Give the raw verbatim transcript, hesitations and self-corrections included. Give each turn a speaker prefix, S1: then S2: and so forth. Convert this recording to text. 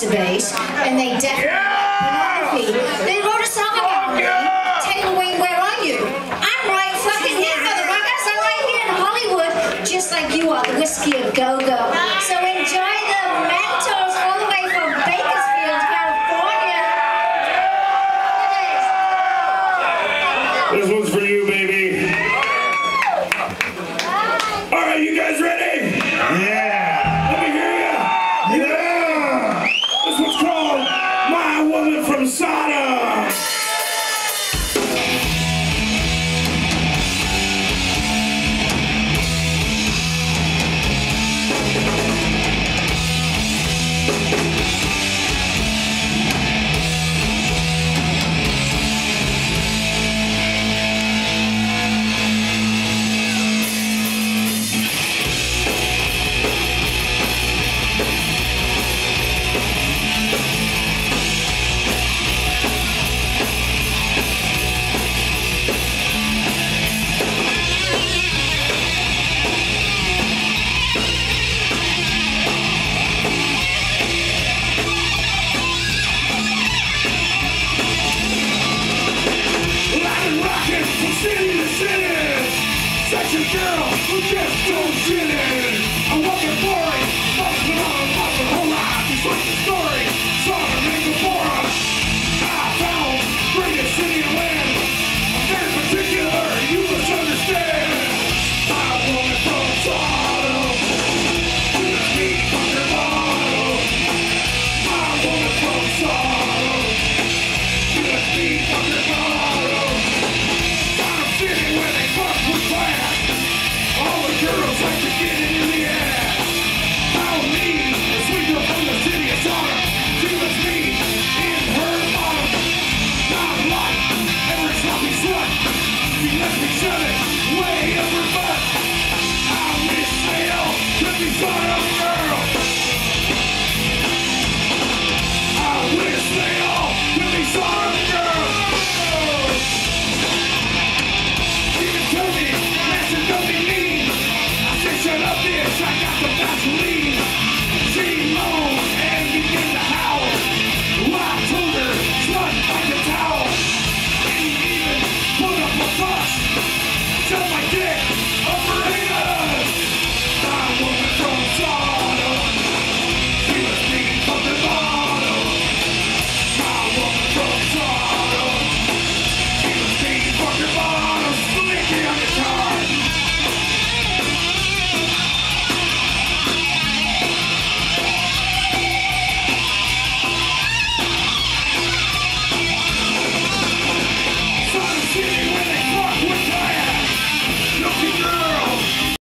S1: bass, and they definitely yeah! They wrote a song about me. Taylor Wayne, where are you? I'm right fucking here, motherfuckers. I'm right here in Hollywood, just like you are, the Whiskey of Go-Go. So enjoy the Mentos all the way from Bakersfield, California.
S2: This one's for you, baby. All right, you guys ready? Yeah. Let me hear you. Yeah. This one's called My Woman from Sodom. City to city, such a girl who just don't fit it.